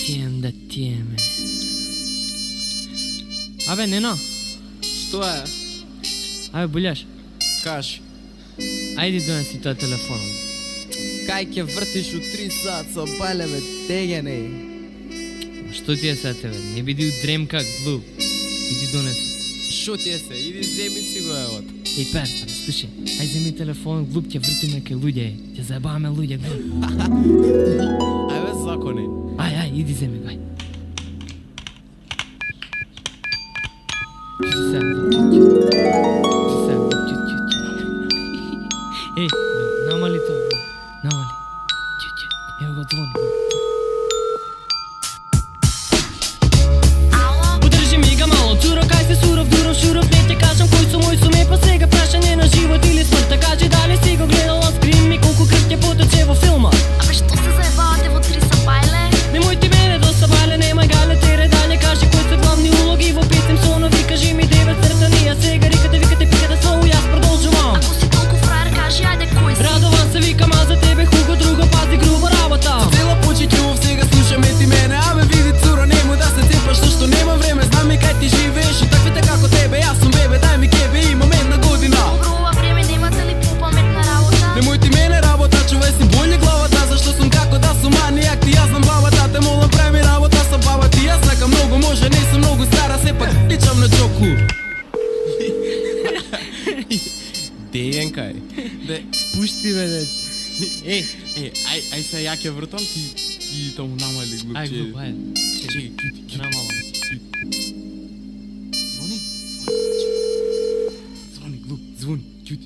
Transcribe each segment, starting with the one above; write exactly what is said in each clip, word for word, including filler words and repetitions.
тем, да теме. Абе, Нено. Што е? Абе, Буляш. Кажи. Ајди донеси тој телефон. Кај ќе вртиш у три сат со балеве тегене? Што ти е са тебе? Не биди у дремка, глуп. Иди донеси. Шо ти е се? Иди земи си го евот. Еј, пер, слушай. Ајде земи телефон, глуп, ќе вртиме кај луѓе. Ќе заебаваме луѓе, глуп. Ајде закони. Ај, ај, иди земи го, ај. Еј, намали тоа, намали. Чут, чут, ево го звони. Подржи ми га мало, цуро, кај се суров, дуров, шуров, не ќе кажам кој сум, мој сум е па сега прашање на живот или смрт. Кажи дали си го гледала скрин и колку крв ќе потече во филма. Абе што се заебавате во три са бајле? Немој ти мене доста бајле, немај гале, тере дале, кажи кои се главни улоги во пет Симпсонови, кажи ми девет цртанија, сега рикате, викате, пикате слово, јас продолжувам. Ако си толку фраер, кажи ајде кој си? Радован се викам, а за тебе хуго друго, пази груба работа. Цела почит љубов, сега слушаме ти мене. Абе види цуро, немој да се цепаш, зашто нема време. Знам и кај ти живееш и таквите како тебе. Јас сум бебе, дај ми кебе, имам една година. Добро, ова време немате ли попаметна работа? Немој ти мене работа, чувај си боље главата. Зашто сум како да сум манијак, ти јас знам бабата. Те молам прави работа со баба ти. Јас сакам многу, може не сум многу стара, сепак личам на Џоку. Дејен кај? Де, Спушти бе, дет. Еј, е, ај, ај се ја ќе вртам ти и тому намали глупче. ај, глуп, ај. Чекај, кјути, кјути. Намало. Звони, звони, глуп, звони, кјути.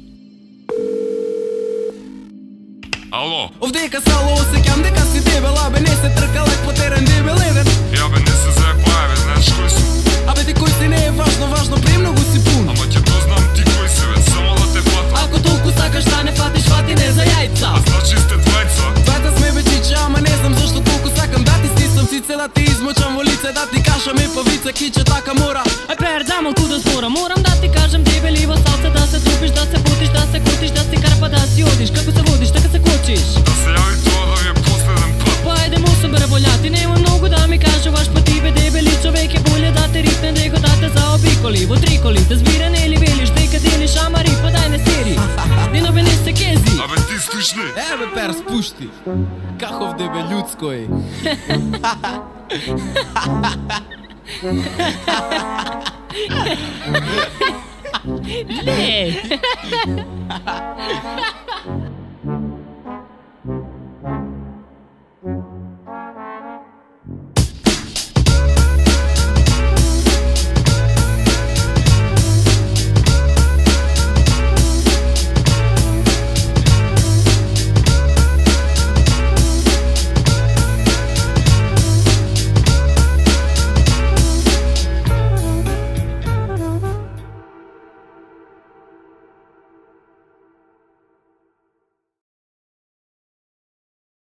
Ало, Овдека сало осеќам дека си дебел, абе не се трка лак по терен дебел еден. ја бе не се заебај бе, знаеш кој сум? Абе ти кој си не е важно, важно премногу си пун. Ама ќе го знам ти кој си бе, само да те фатам. Ако толку сакаш да не фатиш, фати не за јајца. А значи сте двајца? Двајца сме бе чича, ама не знам зашто толку сакам да ти стисам сице, да ти измочам во лице, да ти кашам и павица, киче така мора. Ај, пер, да малку да збора, морам да ти кажам, дебели во салца, да се трупиш, да се потиш, да се котиш, да си карпа, да си одиш. Како се водиш, така се кочиш. Да се јави тоа да ви е последен пат. Па ајде му се бере бољати, нема многу да ми кажуваш, па ти бе дебели човек е болje да те ритне, него да те заобиколи. Во три коли, да збира не ли велиш, дека делиш амари, па дај не сери. Нено бе не се кези. Абе ти стоиш ли? Е бе пер, спушти. Кахов дебе људској. Не.